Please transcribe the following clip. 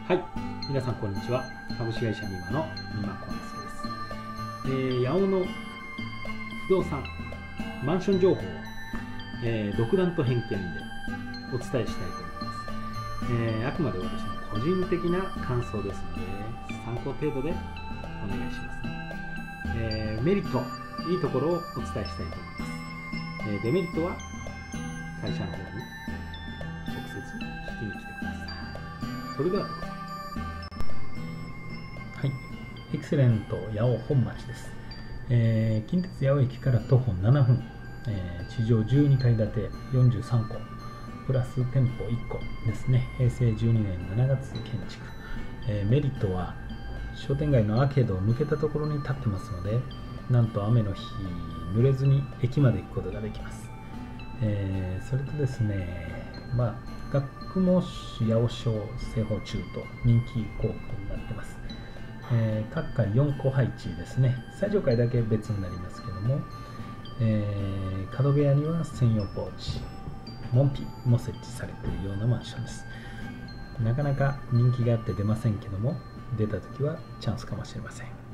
はい、皆さんこんにちは。株式会社ミマの三馬幸之助です。八尾の不動産マンション情報を、独断と偏見でお伝えしたいと思います。あくまで私の個人的な感想ですので参考程度でお願いします。メリット、いいところをお伝えしたいと思います。デメリットは会社の方に直接聞きに来てください。それではどうぞ。 はい、エクセレント八尾本町です。近鉄八尾駅から徒歩7分、地上12階建て43戸プラス店舗1個ですね。平成12年7月建築。メリットは商店街のアーケードを抜けたところに立ってますので、なんと雨の日濡れずに駅まで行くことができます。それとですね、学毛市八尾小製法中と人気校区になってます。各階4個配置ですね。最上階だけ別になりますけども、角部屋には専用ポーチ、門扉も設置されているようなマンションです。なかなか人気があって出ませんけども、出た時はチャンスかもしれません。